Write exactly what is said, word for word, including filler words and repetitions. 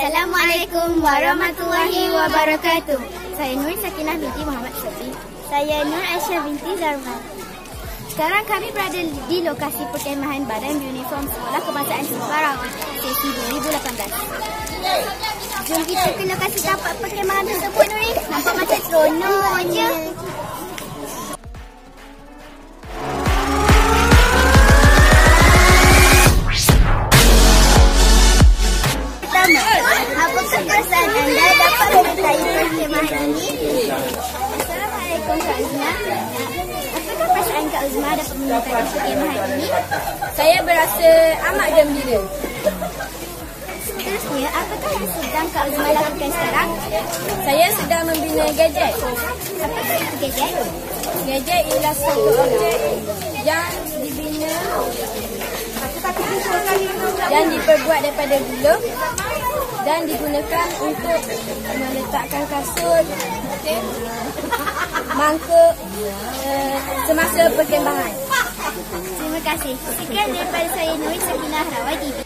Assalamualaikum warahmatullahi wabarakatuh. Saya Nur Sakinah binti Muhammad Sofi. Saya Nur Aisyah binti Zarman. Sekarang kami berada di lokasi perkemahan Badan Uniform Sekolah Kebangsaan Semarang sesi dua ribu lapan belas. Jom kita ke lokasi tempat perkemahan tersebut, Nuri. Nampak macam seronok je. Apakah perasaan anda dapat menyertai perkemahan ini? Assalamualaikum Kak Uzma. Apakah perasaan Kak Uzma dapat menyertai perkemahan ini? Saya berasa amat gembira. Seterusnya, apakah yang sedang Kak Uzma lakukan sekarang? Saya sedang membina gadget. Apakah itu gadget? Gadget ialah satu objek yang dibina dan diperbuat daripada gula dan digunakan untuk meletakkan kasut, mangkuk uh, semasa perkemahan. Terima kasih. Sekian daripada saya Nur Sakinah Rawai T V.